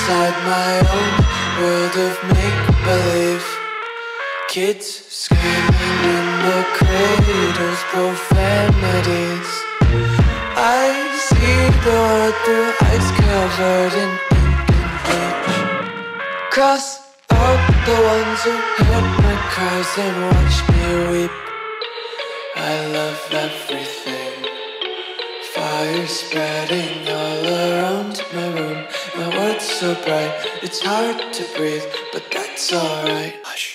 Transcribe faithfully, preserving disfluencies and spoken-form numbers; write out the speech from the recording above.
inside my own world of make-believe. Kids screaming in the cradles, profanities. I see the world through ice covered in ink and bleach. Cross out the ones who heard my cries and watched me weep. I love everything. Fire spreading all around my room. My world's so bright, it's hard to breathe, but that's alright. Hush.